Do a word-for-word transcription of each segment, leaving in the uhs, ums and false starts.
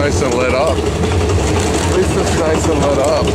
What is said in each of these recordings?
nice and lit up. At least it's nice and lit up.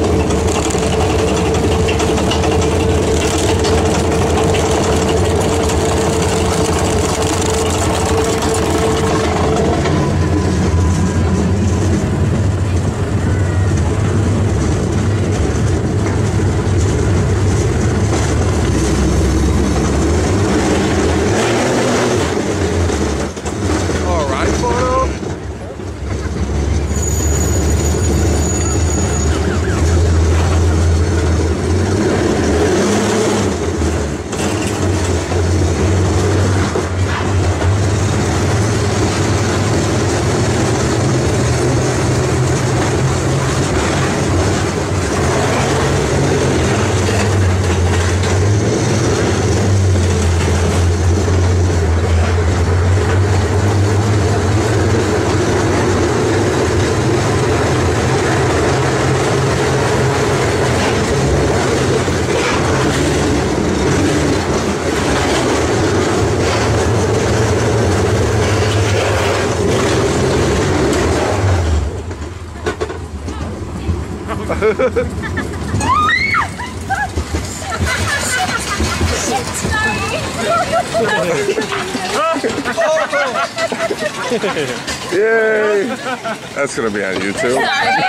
Yay! That's gonna be on YouTube.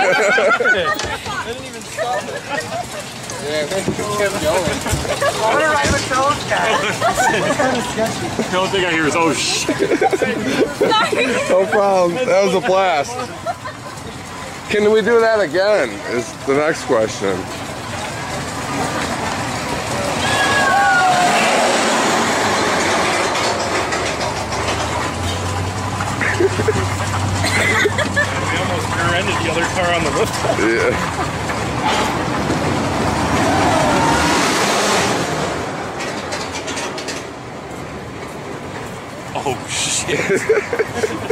I didn't even stop it. Yeah, they kept going. I want to ride with those guys. It's kind of sketchy. The only thing I hear is, oh shit. No problem. That was a blast. Can we do that again? Is the next question. We almost rear-ended the other car on the rooftop. Yeah. Oh shit.